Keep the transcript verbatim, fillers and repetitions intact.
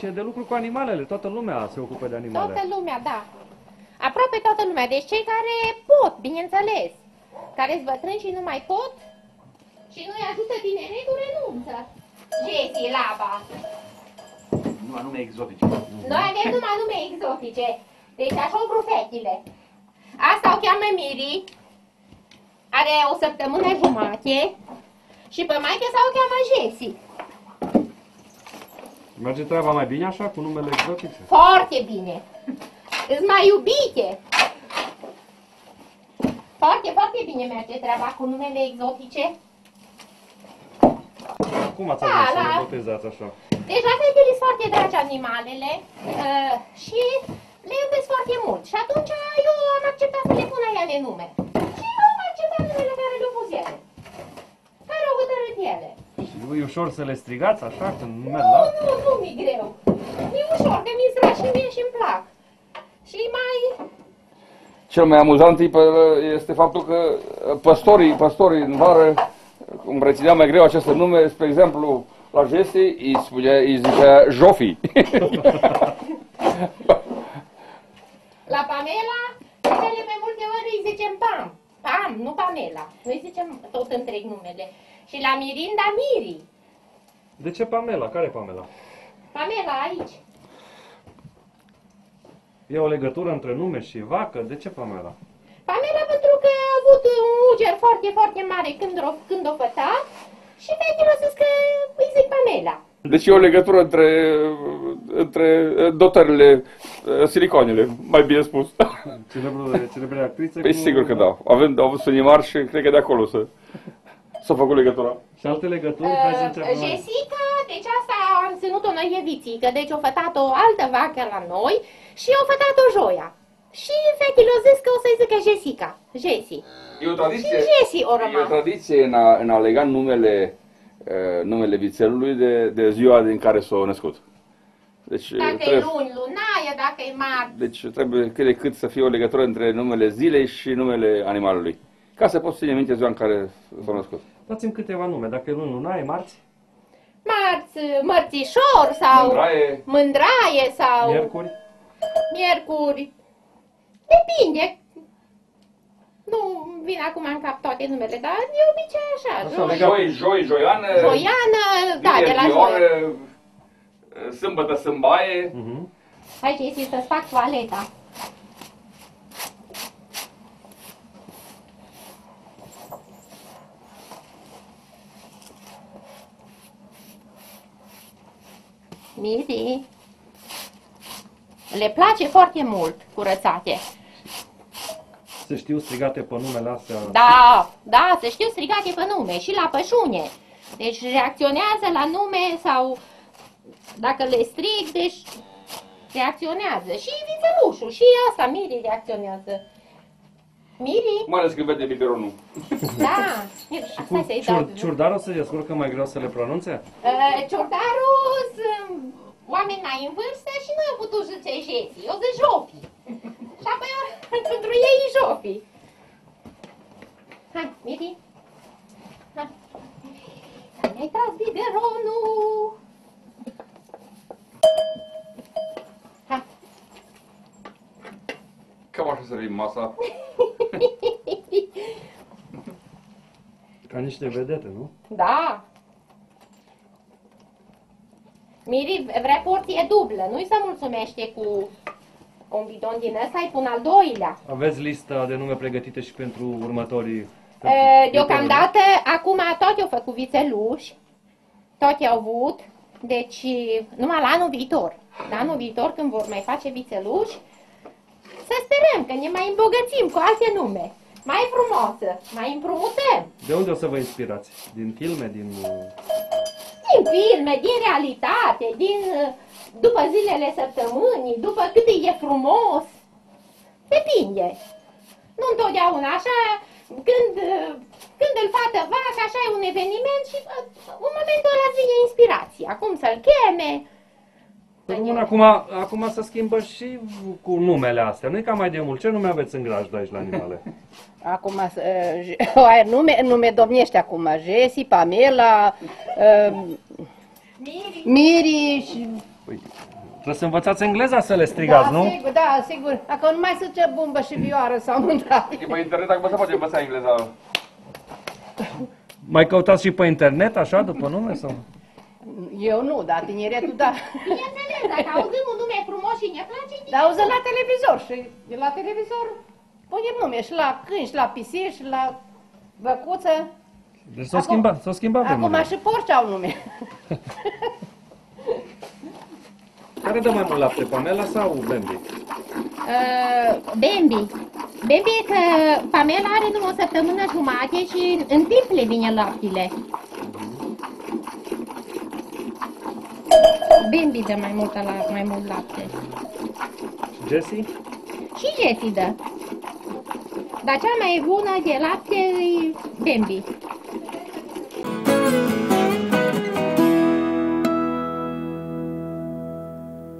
exotice, de lucru cu animalele. Toată lumea se ocupă de animale. Toată lumea, da. Aproape toată lumea. Deci cei care pot, bineînțeles. Care-s bătrâni și nu mai pot și nu-i ajută tineretul, renunță. Jessie, Laba. Numai nume exotice. Noi avem numai nume exotice. Deci așa o fetile. Asta o cheamă Miri. Are o săptămână jumate. Și pe maică sa o cheamă Jessie. Merge treaba mai bine așa, cu numele exotice? Foarte bine. Îți mai iubite. Foarte, foarte bine merge treaba cu numele exotice. Cum ați Da, ajuns să la- le botezați așa? Deci la fetele sunt foarte dragi animalele uh, și le iubesc foarte mult. Și atunci eu am acceptat să le pun ele nume. Și am acceptat numele care le-au pus ele. Care au hotărât ele. Și e ușor să le strigați așa când nu Nu, merg la... nu, nu mi-e greu. E ușor, că mi-e drag și mie și-mi plac. Și mai... Cel mai amuzant este faptul că păstorii, păstorii în vară, cum rețineau mai greu aceste nume, spre exemplu, la Jessie îi, spunea, îi zicea Jofi. La Pamela, cele pe multe ori îi zicem Pam. Pam, nu Pamela. Noi zicem tot întreg numele. Și la Mirinda, Miri. De ce Pamela? Care e Pamela? Pamela, aici. E o legătură între nume și vacă? De ce Pamela? Pamela pentru că a avut un uger foarte, foarte mare când o, când o făta și fetele au zis că îi zic Pamela. Deci e o legătură între, între dotările, siliconele, mai bine spus. Celebre, celebre actrițe Păi cu... sigur că da. Având, au avut sânimar și cred că de acolo să s-a făcut legătura. Și alte legături? Hai să Uh, începem noi. Jessica, deci asta am ținut-o noi evițică, deci au fătat o altă vacă la noi și au fătat-o joia. Și fetele au zis că o să-i zică Jessica, Jessie. E o tradiție, Și Jessie o e o rămas. tradiție în a, în a lega numele, uh, numele vițelului de, de ziua din care s-a născut. Deci Dacă e trebuie, luni, lunaie, dacă e marți. deci trebuie cât de cât să fie o legătură între numele zilei și numele animalului. Ca să poți ține minte ziua în care s-a născut. Dați-mi câteva nume. Dacă e luni, luna, e marți? Marți, mărțișor sau Mândraie. mândraie sau Miercuri? miercuri. Depinde. Nu vin acum în cap toate numele, dar e obicei așa. Așa, Joi, Joi, joi, joiană, Joiană, da, de la vineri, joi. oră, sâmbătă, sâmbaie. Uh-huh. Hai, Jessie, să-ți fac toaleta. Miri. Le place foarte mult curățate. Se știu strigate pe numele astea? Da, da, se știu strigate pe nume și la pășune. Deci reacționează la nume sau dacă le strig, deci reacționează. Și vițelușul, și asta, Miri reacționează. Miri? Mai ales când vede biberonul. Da. Stai să-i dau. Ciur, ciurdarul se descurcă mai greu să le pronunțe? Uh, Ciordarul sunt oameni mai în vârstă și nu au putut zice Jessie, eu zic Jofi. Și apoi pentru ei e Jofi. Hai, Miri. Hai. Mi-ai tras biberonul. Hai. Cam așa servim masa. Ca niște vedete, nu? Da. Miri vrea porție dublă, nu-i se mulțumește cu un bidon din ăsta, îi pun al doilea. Aveți lista de nume pregătite și pentru următorii... E, deocamdată, acum toate au făcut vițeluși, toate au avut, deci numai la anul viitor. La anul viitor, când vor mai face vițeluși, să sperăm că ne mai îmbogățim cu alte nume. Mai frumoasă, mai împrumutăm. De unde o să vă inspirați? Din filme, din... Din filme, din realitate, din după zilele săptămânii, după cât e frumos. Depinde. Nu întotdeauna așa, când, când îl fată vacă, așa e un eveniment și în momentul ăla vine inspirația. Cum să-l cheme. Bun, acum, acum se schimbă și cu numele astea. Nu e ca mai de mult. Ce nume aveți în grajd aici la animale? Acum, uh, nume, nume domnește acum, Jessie, Pamela, uh, Miri. Miri și Păi, trebuie să învățați engleza să le strigați, da, nu? sigur, da, sigur. Acum nu mai se ce bumbă și vioară sau mândra. E pe internet acum se poate învăța engleza. Mai căutați și pe internet, așa, după nume? Sau? Eu nu, dar tineretul da. Bineînțeles, dacă auzim un nume frumos și ne place, Dar auză la televizor și de la televizor punem nume și la câini, și la pisici, și la băcuță. Deci s-o Acum- schimba, s-o schimba Acum vremurile. și porci au nume. Care dă mai mult lapte, Pamela sau Bambi? uh, Bambi. Bambi e că Pamela are numai o săptămână jumate și în timp le vine laptele. Bambi dă mai mult, la, mai mult lapte. Și Jessie? Și Jessie dă. Dar cea mai bună de lapte e Bambi.